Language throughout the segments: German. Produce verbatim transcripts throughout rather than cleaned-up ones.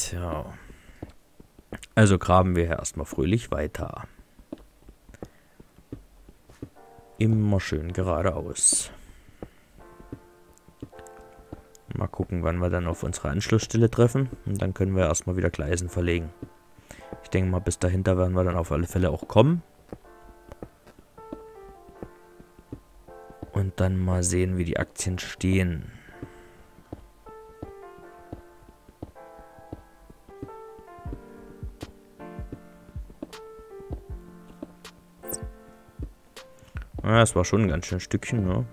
Tja. Also graben wir hier erstmal fröhlich weiter. Immer schön geradeaus. Mal gucken, wann wir dann auf unsere Anschlussstelle treffen. Und dann können wir erstmal wieder Gleisen verlegen. Ich denke mal, bis dahinter werden wir dann auf alle Fälle auch kommen. Und dann mal sehen, wie die Aktien stehen. Ja, es war schon ein ganz schön Stückchen, ne?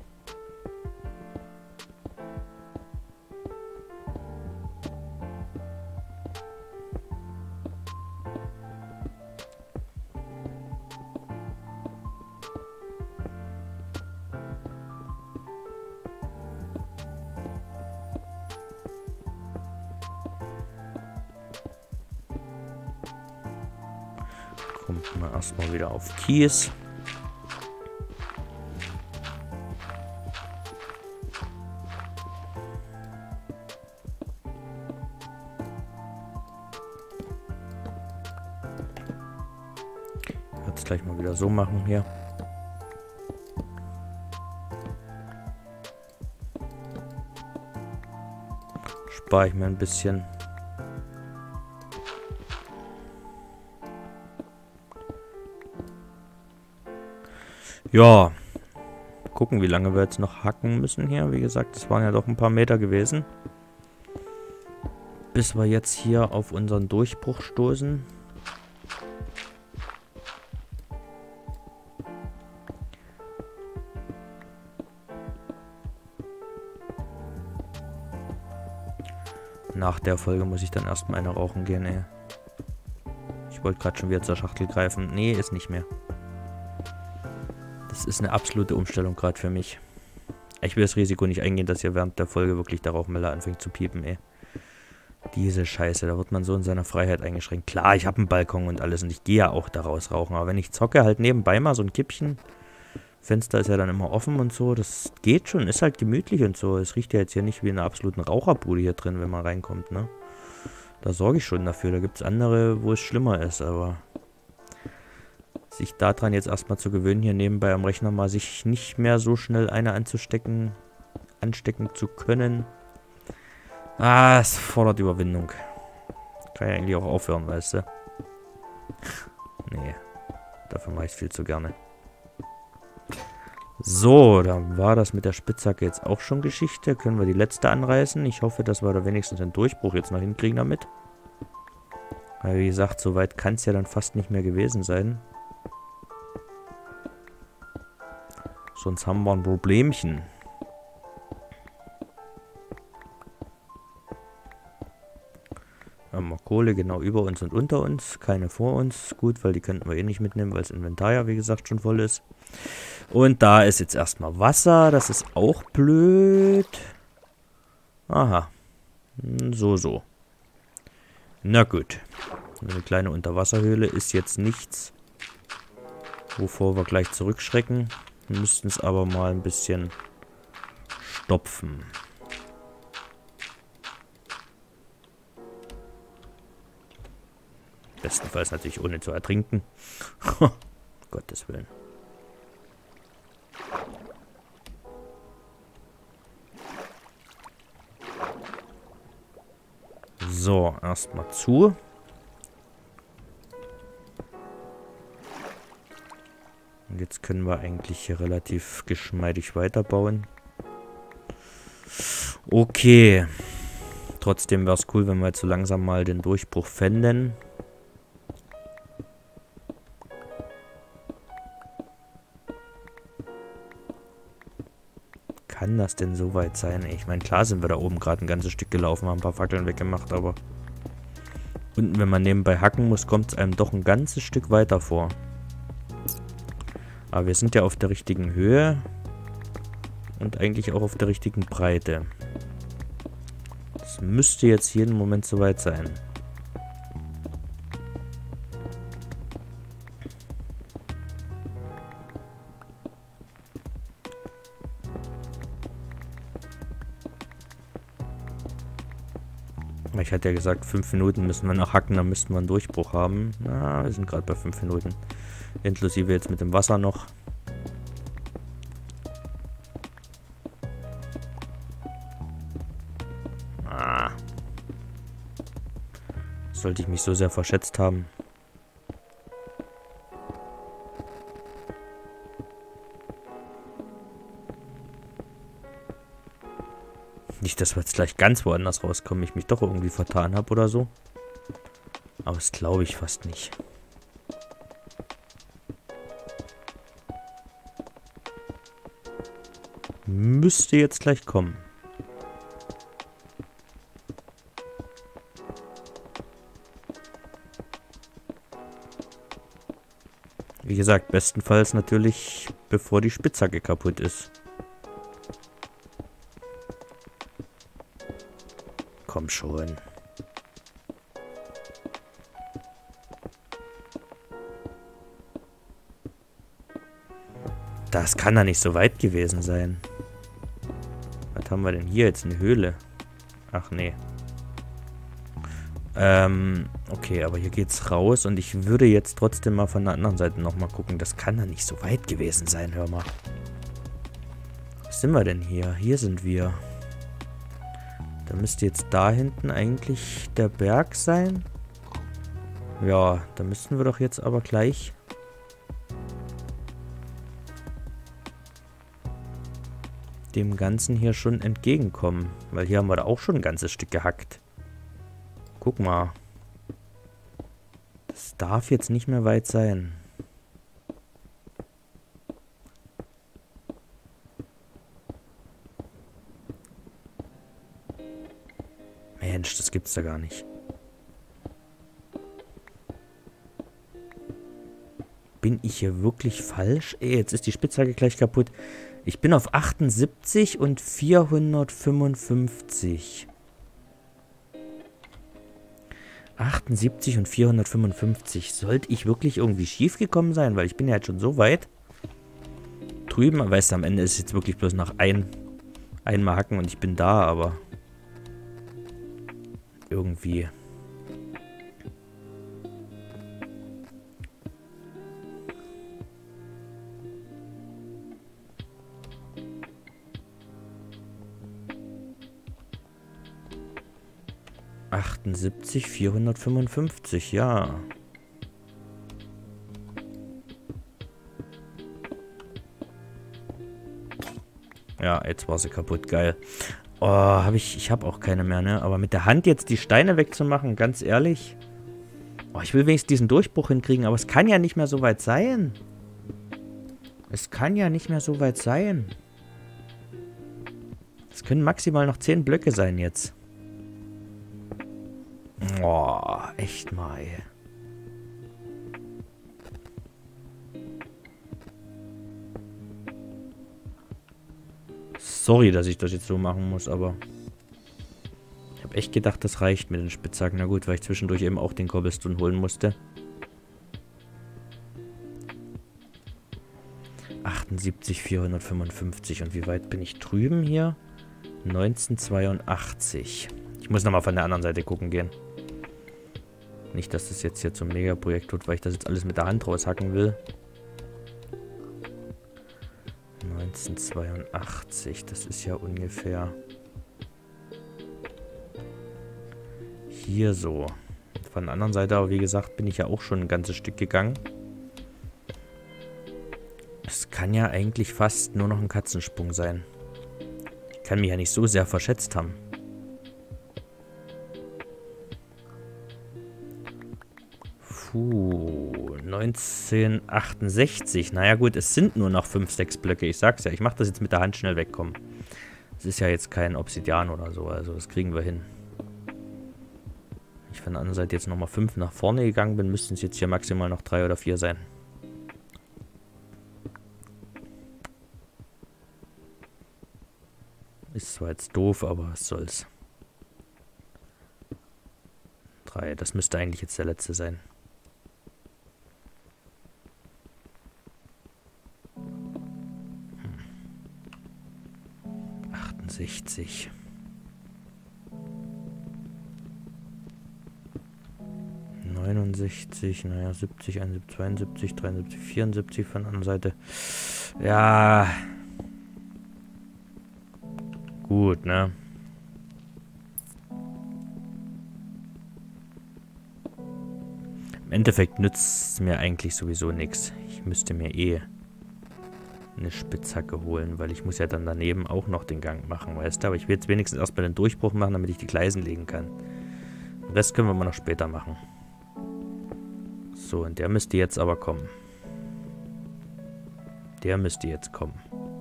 Kommt mal erstmal wieder auf Kies. Ich werde es gleich mal wieder so machen hier. Spare ich mir ein bisschen. Ja, gucken, wie lange wir jetzt noch hacken müssen hier. Wie gesagt, es waren ja doch ein paar Meter gewesen. Bis wir jetzt hier auf unseren Durchbruch stoßen. Nach der Folge muss ich dann erstmal eine rauchen gehen, ey. Ich wollte gerade schon wieder zur Schachtel greifen. Nee, ist nicht mehr. Das ist eine absolute Umstellung gerade für mich. Ich will das Risiko nicht eingehen, dass hier während der Folge wirklich der Rauchmelder anfängt zu piepen, ey. Diese Scheiße, da wird man so in seiner Freiheit eingeschränkt. Klar, ich habe einen Balkon und alles und ich gehe ja auch daraus rauchen. Aber wenn ich zocke, halt nebenbei mal so ein Kippchen. Fenster ist ja dann immer offen und so. Das geht schon, ist halt gemütlich und so. Es riecht ja jetzt hier nicht wie in einer absoluten Raucherbude hier drin, wenn man reinkommt, ne? Da sorge ich schon dafür. Da gibt es andere, wo es schlimmer ist, aber sich daran jetzt erstmal zu gewöhnen, hier nebenbei am Rechner mal sich nicht mehr so schnell eine anzustecken, anstecken zu können. Ah, es fordert Überwindung. Kann ja eigentlich auch aufhören, weißt du? Nee, dafür mache ich es viel zu gerne. So, dann war das mit der Spitzhacke jetzt auch schon Geschichte. Können wir die letzte anreißen. Ich hoffe, dass wir da wenigstens den Durchbruch jetzt noch hinkriegen damit. Weil wie gesagt, so weit kann es ja dann fast nicht mehr gewesen sein. Sonst haben wir ein Problemchen. Haben wir Kohle genau über uns und unter uns. Keine vor uns. Gut, weil die könnten wir eh nicht mitnehmen, weil das Inventar ja wie gesagt schon voll ist. Und da ist jetzt erstmal Wasser. Das ist auch blöd. Aha. So, so. Na gut. Eine kleine Unterwasserhöhle ist jetzt nichts, wovor wir gleich zurückschrecken. Wir müssten es aber mal ein bisschen stopfen. Bestenfalls natürlich ohne zu ertrinken. Gottes Willen. So, erstmal zu. Und jetzt können wir eigentlich hier relativ geschmeidig weiterbauen. Okay. Trotzdem wäre es cool, wenn wir jetzt so langsam mal den Durchbruch fänden. Kann das denn so weit sein? Ich meine, klar sind wir da oben gerade ein ganzes Stück gelaufen, haben ein paar Fackeln weggemacht, aber unten, wenn man nebenbei hacken muss, kommt es einem doch ein ganzes Stück weiter vor. Aber wir sind ja auf der richtigen Höhe und eigentlich auch auf der richtigen Breite. Das müsste jetzt jeden Moment soweit sein. Ich hatte ja gesagt, fünf Minuten müssen wir noch hacken, dann müssten wir einen Durchbruch haben. Na, wir sind gerade bei fünf Minuten. Inklusive jetzt mit dem Wasser noch. Ah. Sollte ich mich so sehr verschätzt haben. Nicht, dass wir jetzt gleich ganz woanders rauskommen, ich mich doch irgendwie vertan habe oder so. Aber das glaube ich fast nicht. Müsste jetzt gleich kommen. Wie gesagt, bestenfalls natürlich, bevor die Spitzhacke kaputt ist. Komm schon. Das kann da nicht so weit gewesen sein. Was haben wir denn hier jetzt? Eine Höhle? Ach nee. Ähm, okay, aber hier geht's raus und ich würde jetzt trotzdem mal von der anderen Seite nochmal gucken. Das kann da nicht so weit gewesen sein, hör mal. Was sind wir denn hier? Hier sind wir. Da müsste jetzt da hinten eigentlich der Berg sein. Ja, da müssten wir doch jetzt aber gleich... dem Ganzen hier schon entgegenkommen. Weil hier haben wir da auch schon ein ganzes Stück gehackt. Guck mal. Das darf jetzt nicht mehr weit sein. Mensch, das gibt's da gar nicht. Bin ich hier wirklich falsch? Ey, jetzt ist die Spitzhacke gleich kaputt. Ich bin auf achtundsiebzig und vierhundertfünfundfünfzig. achtundsiebzig und vierhundertfünfundfünfzig. Sollte ich wirklich irgendwie schief gekommen sein? Weil ich bin ja jetzt schon so weit. Drüben, weißt du, am Ende ist es jetzt wirklich bloß noch ein, einmal hacken und ich bin da, aber... irgendwie... achtundsiebzig, vierhundertfünfundfünfzig, ja. Ja, jetzt war sie kaputt, geil. Oh, habe ich, ich habe auch keine mehr, ne? Aber mit der Hand jetzt die Steine wegzumachen, ganz ehrlich. Oh, ich will wenigstens diesen Durchbruch hinkriegen, aber es kann ja nicht mehr so weit sein. Es kann ja nicht mehr so weit sein. Es können maximal noch zehn Blöcke sein jetzt. Oh, echt mal, ey. Sorry, dass ich das jetzt so machen muss, aber... Ich habe echt gedacht, das reicht mit den Spitzhacken. Na gut, weil ich zwischendurch eben auch den Cobblestone holen musste. achtundsiebzig, vierhundertfünfundfünfzig. Und wie weit bin ich drüben hier? neunzehnhundertzweiundachtzig. Ich muss nochmal von der anderen Seite gucken gehen. Nicht, dass das jetzt hier zum Megaprojekt wird, weil ich das jetzt alles mit der Hand raushacken will. neunzehnhundertzweiundachtzig, das ist ja ungefähr hier so. Von der anderen Seite, aber wie gesagt, bin ich ja auch schon ein ganzes Stück gegangen. Es kann ja eigentlich fast nur noch ein Katzensprung sein. Ich kann mich ja nicht so sehr verschätzt haben. Puh, neunzehnhundertachtundsechzig. Naja gut, es sind nur noch fünf, sechs Blöcke. Ich sag's ja, ich mach das jetzt mit der Hand schnell wegkommen. Es ist ja jetzt kein Obsidian oder so, also das kriegen wir hin. Wenn ich von der anderen Seite jetzt nochmal fünf nach vorne gegangen bin, müssten es jetzt hier maximal noch drei oder vier sein. Ist zwar jetzt doof, aber was soll's. Drei, das müsste eigentlich jetzt der letzte sein. achtundsechzig. neunundsechzig, naja, siebzig, einundsiebzig, zweiundsiebzig, dreiundsiebzig, vierundsiebzig von der anderen Seite. Ja. Gut, ne? Im Endeffekt nützt es mir eigentlich sowieso nichts. Ich müsste mir eh eine Spitzhacke holen, weil ich muss ja dann daneben auch noch den Gang machen, weißt du? Aber ich will jetzt wenigstens erstmal den Durchbruch machen, damit ich die Gleisen legen kann. Den Rest können wir mal noch später machen. So, und der müsste jetzt aber kommen. Der müsste jetzt kommen.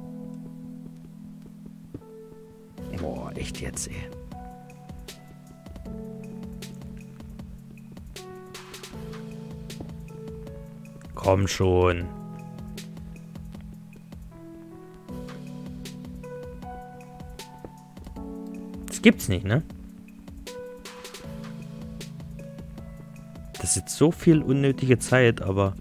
Boah, echt jetzt, ey. Komm schon. Das gibt's nicht, ne? Das ist jetzt so viel unnötige Zeit, aber...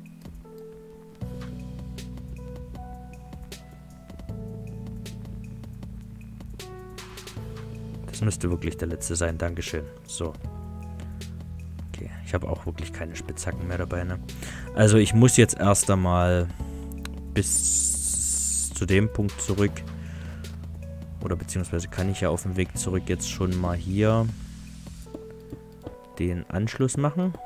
Das müsste wirklich der letzte sein. Dankeschön. So. Okay, ich habe auch wirklich keine Spitzhacken mehr dabei, ne? Also ich muss jetzt erst einmal bis zu dem Punkt zurück. Oder beziehungsweise kann ich ja auf dem Weg zurück jetzt schon mal hier den Anschluss machen.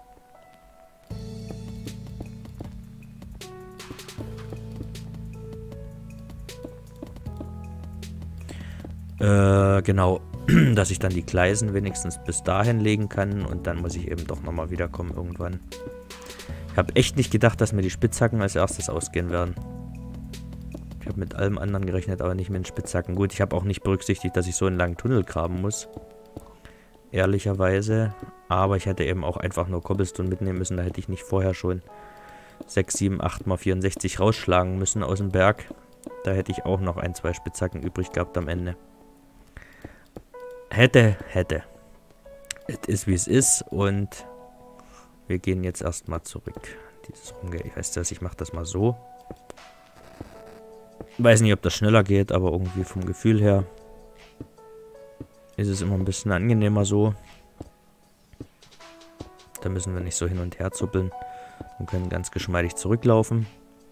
Äh, genau, dass ich dann die Gleisen wenigstens bis dahin legen kann und dann muss ich eben doch nochmal wiederkommen irgendwann. Ich habe echt nicht gedacht, dass mir die Spitzhacken als erstes ausgehen werden. Ich habe mit allem anderen gerechnet, aber nicht mit den Spitzhacken. Gut, ich habe auch nicht berücksichtigt, dass ich so einen langen Tunnel graben muss. Ehrlicherweise. Aber ich hätte eben auch einfach nur Cobblestone mitnehmen müssen. Da hätte ich nicht vorher schon sechs, sieben, acht mal vierundsechzig rausschlagen müssen aus dem Berg. Da hätte ich auch noch ein, zwei Spitzhacken übrig gehabt am Ende. Hätte, hätte. Es ist, wie es ist. Und wir gehen jetzt erstmal zurück. Dieses Rumge ich weiß das, ich mache das mal so. Weiß nicht, ob das schneller geht, aber irgendwie vom Gefühl her ist es immer ein bisschen angenehmer so. Da müssen wir nicht so hin und her zuppeln und können ganz geschmeidig zurücklaufen.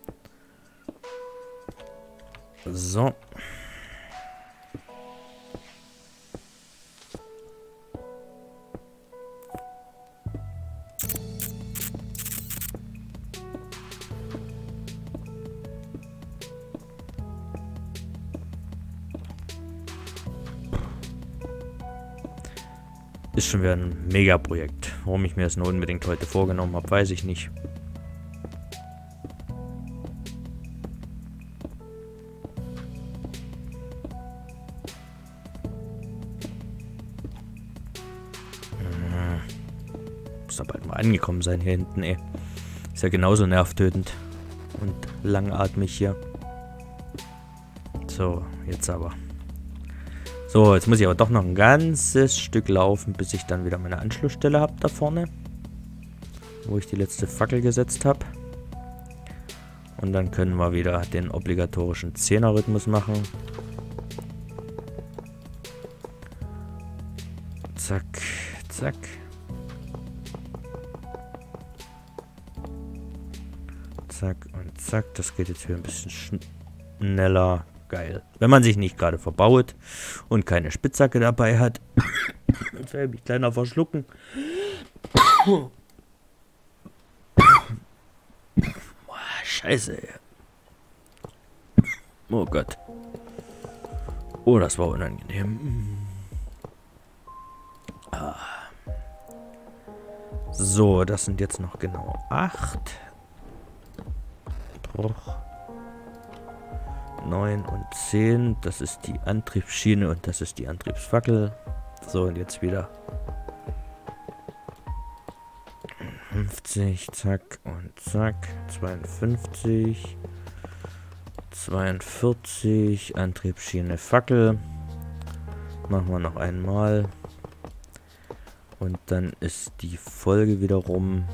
So. Ist schon wieder ein Mega-Projekt. Warum ich mir das nur unbedingt heute vorgenommen habe, weiß ich nicht. Hm. Muss da bald mal angekommen sein hier hinten, ey. Ist ja genauso nervtötend und langatmig hier. So, jetzt aber. So, jetzt muss ich aber doch noch ein ganzes Stück laufen, bis ich dann wieder meine Anschlussstelle habe da vorne. Wo ich die letzte Fackel gesetzt habe. Und dann können wir wieder den obligatorischen Zehner-Rhythmus machen. Zack, zack. Zack und zack. Das geht jetzt wieder ein bisschen schneller. Geil. Wenn man sich nicht gerade verbaut und keine Spitzhacke dabei hat. Jetzt werde ich mich kleiner verschlucken. Boah, Scheiße. Ey. Oh Gott. Oh, das war unangenehm. Ah. So, das sind jetzt noch genau acht. Bruch. neun und zehn. Das ist die Antriebsschiene und das ist die Antriebsfackel. So, und jetzt wieder fünfzig, zack und zack. zweiundfünfzig. zweiundvierzig. Antriebsschiene, Fackel. Machen wir noch einmal. Und dann ist die Folge wieder rum.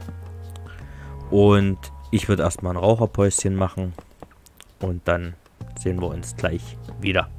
Und ich würde erstmal ein Raucherpäuschen machen. Und dann sehen wir uns gleich wieder.